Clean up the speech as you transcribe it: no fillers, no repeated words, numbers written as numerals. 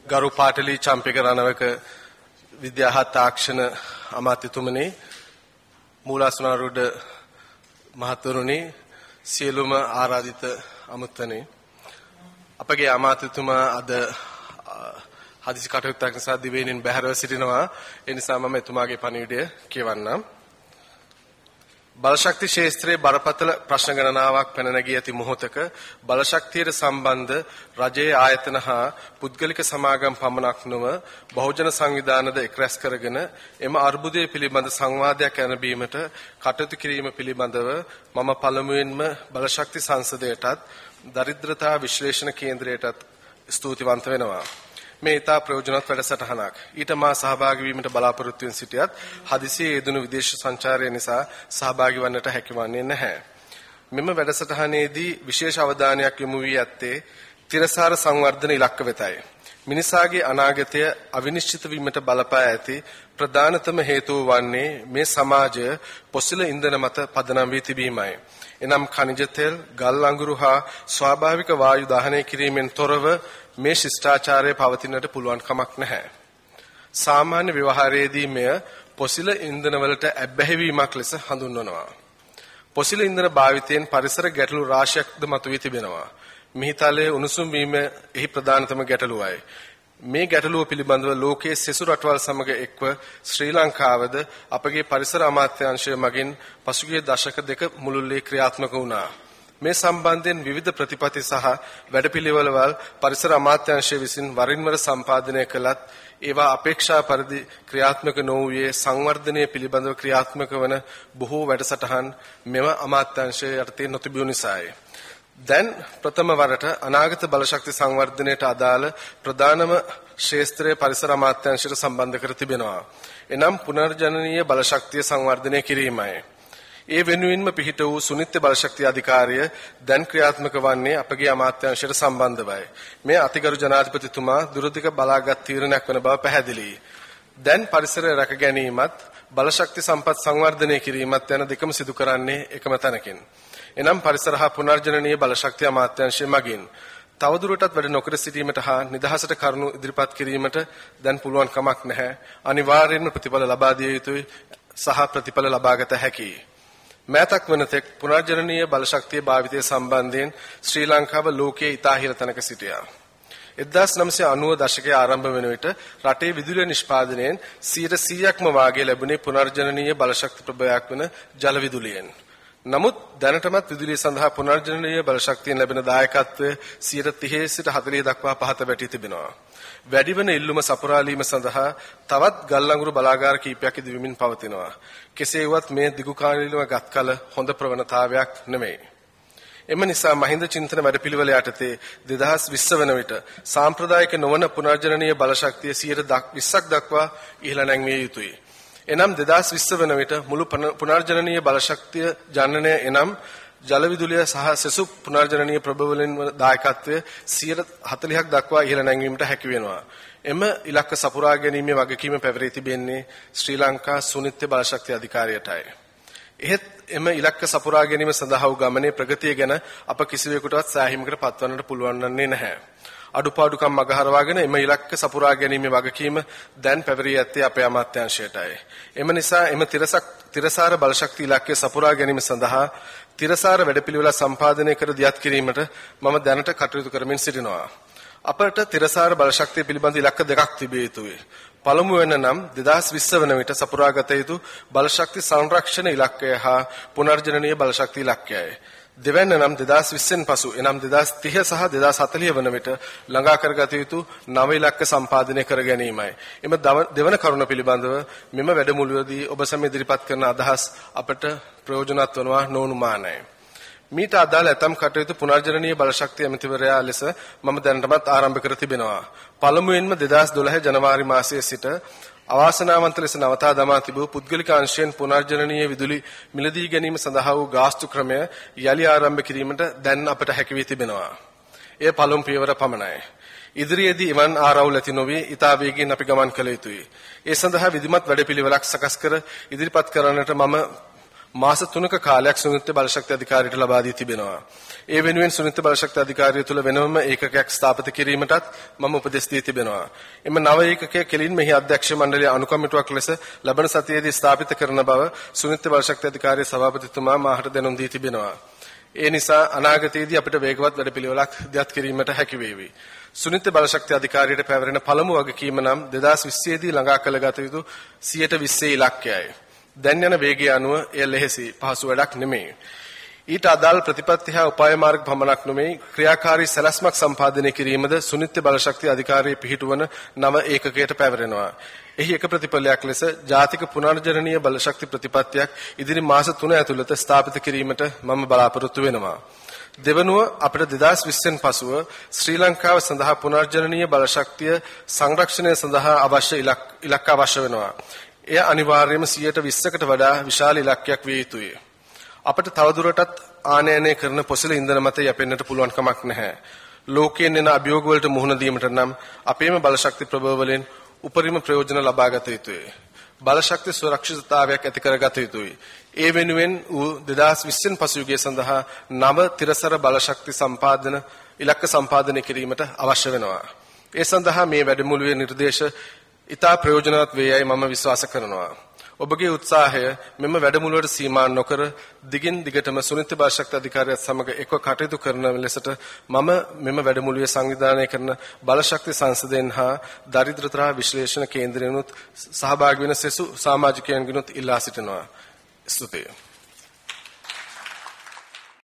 ගරු පාටලී චම්පික රණවක විද්‍යා තාක්ෂණ අමාත්‍යතුමනි, මූලාසනාරූඪ මහතුරුනි, සියලුම ආරාධිත අමුත්තනි, අපගේ අමාත්‍යතුමා අද හදිසි කටයුත්තක් නිසා දිවයිනින් බැහැරව සිටිනවා. ඒ නිසා මම එතුමාගේ පණිවිඩය කියවන්නම්. බලශක්ති ක්ෂේත්‍රයේ බරපතල ප්‍රශ්න ගණනාවක් පැන නැගී ඇති මොහොතක බලශක්තියට සම්බන්ධ රජයේ ආයතන හා පුද්ගලික සමාගම් පමණක් නොව බහුජන සංවිධානද එක් රැස් කරගෙන එම අර්බුදය පිළිබඳ සංවාදයක් ඇරඹීමට කටයුතු කිරීම පිළිබඳව මම පළමුවෙන්ම බලශක්ති සංසදයටත් දරිද්‍රතා විශ්ලේෂණ කේන්ද්‍රයටත් ස්තුතිවන්ත වෙනවා. මේ ඉතා ප්‍රයෝජනවත් වැඩසටහනක්. ඊට මා සහභාගී වීමට බලාපොරොත්තු වෙන සිටියත් හදිසියේ යෙදුණු විදේශ සංචාරය නිසා සහභාගී වන්නට හැකිවන්නේ නැහැ. මෙම වැඩසටහනේදී විශේෂ අවධානයක් යොමු වී ඇත්තේ තිරසාර සංවර්ධන ඉලක්ක වෙතයි. මිනිසාගේ අනාගතය අවිනිශ්චිත වීමට බලපා ඇති ප්‍රධානතම හේතුව වන්නේ මේ සමාජය පොසිල ඉන්ධන මත පදනම් වී තිබීමයි. එනම් ඛනිජ තෙල්, ගල් අඟුරු හා ස්වාභාවික වායු දහනය කිරීමෙන් තොරව මේ ශිෂ්ටාචාරය පවතිනට පුළුවන් කමක් නැහැ. සාමාන්‍ය ව්‍යවහාරයේදී මෙය පොසිල ඉන්ධන වලට ඇබ්බැහි වීමක් ලෙස හඳුන්වනවා. පොසිල ඉන්ධන භාවිතයෙන් පරිසර ගැටලු රාශියක්ද මතුවී තිබෙනවා. මිහිතලයේ උණුසුම් වීම එහි ප්‍රධානතම ගැටලුවයි. මේ ගැටලුව පිළිබඳව ලෝකයේ සෙසු රටවල් සමග එක්ව ශ්‍රී ලංකාවද අපගේ පරිසර අමාත්‍යාංශය මගින් පසුගිය දශක දෙක මුළුල්ලේ ක්‍රියාත්මක වුණා. මේ සම්බන්ධයෙන් විවිධ ප්‍රතිපත්ති සහ වැඩපිළිවෙළවල් පරිසර අමාත්‍යාංශය විසින් වරින් වර සම්පාදනය කළත් ඒවා අපේක්ෂා පරිදි ක්‍රියාත්මක නොවුයේ සංවර්ධනය පිළිබඳව ක්‍රියාත්මක වන බොහෝ වැඩසටහන් මෙම අමාත්‍යාංශය යටතේ නොතිබුණු නිසායි. දැන් ප්‍රථම වරට අනාගත බලශක්ති සංවර්ධනයට අදාළ ප්‍රධානම ක්ෂේත්‍රයේ පරිසර අමාත්‍යාංශයට සම්බන්ධ කර තිබෙනවා. එනම් පුනර්ජනනීය බලශක්තිය සංවර්ධනය කිරීමයි. ඒ වෙනුවෙන්ම පිහිට වූ සුනිත්‍ය බලශක්ති අධිකාරිය දැන් ක්‍රියාත්මක වන්නේ අපගේ අමාත්‍යාංශයට සම්බන්ධවයි. මේ අතිගරු ජනාධිපතිතුමා දුරදිග බලාගත් තීරණයක් වන බව පැහැදිලියි. දැන් පරිසරය රැක ගැනීමත් බලශක්ති සම්පත් සංවර්ධනය කිරීමත් යන දෙකම සිදු කරන්නේ එකම තැනකින්. එනම් පරිසර හා පුනර්ජනනීය බලශක්ති අමාත්‍යාංශය මගින් තවදුරටත් වැඩ නොකර සිටීමට හා නිදහසට කරුණු ඉදිරිපත් කිරීමට දැන් පුළුවන් කමක් නැහැ. අනිවාර්යයෙන්ම ප්‍රතිඵල ලබා දිය යුතුයි සහ ප්‍රතිඵල ලබාගත හැකියි. මෑතක් වනතෙක් පුනර්ජනනීය බලශක්තිය භාවිතය සම්බන්ධයෙන් ශ්‍රී ලංකාව ලෝකයේ ඉතා ඉහළ තැනක සිටියා. 1990 දශකයේ ආරම්භ වන විට රටේ විදුලිය නිෂ්පාදනයෙන් 100%ක්ම වාගේ ලැබුණේ පුනර්ජනනීය බලශක්ති ප්‍රභාවයක් වන ජල විදුලියෙන්. නමුත් දැනටමත් විදුලිය සඳහා පුනර්ජනනීය බලශක්තියෙන් ලැබෙන දායකත්වය 30 සිට 40 දක්වා පහත වැටී තිබෙනවා. වැඩිවන ඉල්ලුම සපුරාලීම සඳහා තවත් ගල් අඟුරු බලාගාර කිහිපයක් ඉදිවෙමින් පවතිනවා. කෙසේ වුවත් මේ දිගු කාලීනව ගත් කල හොඳ ප්‍රවණතාවයක් නෙමෙයි. එම නිසා මහින්ද චින්තන වැඩපිළිවෙල යටතේ 2020 වන විට සාම්ප්‍රදායික නොවන පුනර්ජනනීය බලශක්තිය 20%ක් දක්වා ඉහළ නැංවිය යුතුයි. එනම් 2020 වන විට මුළු පුනර්ජනනීය බලශක්තිය ජනනය එනම් ජල විදුලිය සහ සෙසු පුනර්ජනනීය ප්‍රභවවලින් දායකත්වය 40%ක් දක්වා ඉහළ නැංවීමට හැකි වෙනවා. එම ඉලක්ක සපුරා ගැනීමේ වගකීම පැවරී තිබෙන්නේ ශ්‍රී ලංකා සුනිත්‍ය බලශක්ති අධිකාරියටයි. එහෙත් එම ඉලක්ක සපුරා ගැනීම සඳහා වූ ගමනේ ප්‍රගතිය ගැන අප කිසිවෙකුටවත් සෑහීමකට පත්වන්නට පුළුවන් වන්නේ නැහැ. අඩුපාඩුකම් මගහරවාගෙන එම ඉලක්ක සපුරා ගැනීමේ වගකීම දැන් පැවරී ඇත්තේ අපේ අමාත්‍යාංශයටයි. එම නිසා එම තිරසාර බලශක්ති ඉලක්කය සපුරා ගැනීම සඳහා තිරසාර වැඩපිළිවෙල සම්පාදනය කර දියත් කිරීමට මම දැනට කටයුතු කරමින් සිටිනවා. අපට තිරසාර බලශක්තිය පිළිබඳ ඉලක්ක දෙකක් තිබිය යුතුයි. පළමු වෙන නම් 2020 වන විට සපුරාගත යුතු බලශක්ති සංරක්ෂණ ඉලක්කය හා පුනර්ජනනීය බලශක්ති ඉලක්කයයි. දෙවැන්න නම් 2020න් පසු එනම් 2030 සහ 2040 වන විට ළඟා කරගත යුතු නව ඉලක්ක සම්පාදනය කර ගැනීමයි. එම දෙවන කරුණ පිළිබඳව මෙම වැඩමුළුවේදී ඔබ සමග ඉදිරිපත් කරන අදහස් අපට ප්‍රයෝජනවත් වනවා නොඅනුමානයි. මීට අදාළ ඇතම් කටයුතු පුනර්ජනනීය බලශක්ති ඇමතිවරයා ලෙස මම දැනටමත් ආරම්භ කර තිබෙනවා. පළමුවෙන්ම 2012 ජනවාරි මාසයේ සිට අවාසනාවන්ත ලෙස නවතා දමා තිබූ පුද්ගලික අංශයෙන් පුනර්ජනනීය විදුලි මිලදී ගැනීම සඳහා වූ ගාස්තු ක්‍රමය යලි ආරම්භ කිරීමට දැන් අපට හැකි වී තිබෙනවා. එය පළමු පියවර පමණයි. ඉදිරියේදී එවන් ආරවුල් ඇති නොවි ඉතා වේගයෙන් අපි ගමන් කළ යුතුයි. ඒ සඳහා විධිමත් වැඩපිළිවෙලක් සකස් කර ඉදිරිපත් කරන්නට මම මාස 3ක කාලයක් සුනිත්‍ය බලශක්ති අධිකාරියට ලබා දී තිබෙනවා. ඒ වෙනුවෙන් සුනිත්‍ය බලශක්ති අධිකාරිය තුළ වෙනම ඒකකයක් ස්ථාපිත කිරීමටත් මම උපදෙස් දී තිබෙනවා. එම නව ඒකකය කෙලින් මෙහි අධ්‍යක්ෂ මණ්ඩලයේ අනුකම්පිටුවක් ලෙස ලබන සතියේදී ස්ථාපිත කරන බව සුනිත්‍ය බලශක්ති අධිකාරිය සභාපතිතුමා මාහට දැනුම් දී තිබෙනවා. ඒ නිසා අනාගතයේදී අපිට වේගවත් වැඩපිළිවෙලක් දියත් කිරීමට හැකි වේවි. සුනිත්‍ය බලශක්ති අධිකාරියට පැවරෙන පළමු වගකීම නම් 2020 දී ළඟා කළගත යුතු 120 ඉලක්කයයි. දැන් යන වේගය අනුව එය ලෙහෙසි පහසු වැඩක් නෙමෙයි. ඊට අදාළ ප්‍රතිපත්ති හා උපාය මාර්ග පමණක් නෙමෙයි ක්‍රියාකාරී සැලැස්මක් සම්පාදනය කිරීමද සුනිත්‍ය බලශක්ති අධිකාරිය පිහිටුවන නව ඒකකයට පැවරෙනවා. එහි එක ප්‍රතිඵලයක් ලෙස ජාතික පුනර්ජනනීය බලශක්ති ප්‍රතිපත්තියක් ඉදිරි මාස 3 ඇතුළත ස්ථාපිත කිරීමට මම බලාපොරොත්තු වෙනවා. දෙවනුව අපිට 2020න් පසුව ශ්‍රී ලංකාව සඳහා පුනර්ජනනීය බලශක්තිය සංරක්ෂණය සඳහා අවශ්‍ය ඉලක්ක අවශ්‍ය වෙනවා. එය අනිවාර්යයෙන්ම 120කට වඩා විශාල ඉලක්කයක් විය යුතුය. අපට තවදුරටත් ආනයනය කරන පොසිල ඉන්ධන මත යැපෙන්නට පුළුවන් කමක් නැහැ. ලෝකයෙන් එන අභියෝග වලට මුහුණ දීමට නම් අපේම බලශක්ති ප්‍රභව වලින් උපරිම ප්‍රයෝජන ලබා ගත යුතුය. බලශක්ති සුරක්ෂිතතාවයක් ඇති කරගත යුතුය. ඒ වෙනුවෙන් 2020න් පසු යුගය සඳහා නව තිරසර බලශක්ති සම්පාදන ඉලක්ක සම්පාදනය කිරීමට අවශ්‍ය වෙනවා. ඒ සඳහා මේ වැඩමුළුවේ නිර්දේශ ඉතා ප්‍රයෝජනවත් වේයයි මම විශ්වාස කරනවා. ඔබගේ උත්සාහය මෙම වැඩමුළුවට සීමා නොකර දිගින් දිගටම සුනිත්‍ය බලශක්ති අධිකාරියත් සමග එක්ව කටයුතු කරන ලෙසට මම මෙම වැඩමුළුවේ සංවිධානය කරන බලශක්ති සංසදයෙන් හා දරිද්‍රතා විශ්ලේෂණ කේන්ද්‍රයෙන්ුත් සහභාගී වෙන සෙසු සමාජිකයන්ගෙනුත් ඉල්ලා සිටිනවා. ස්තුතියි.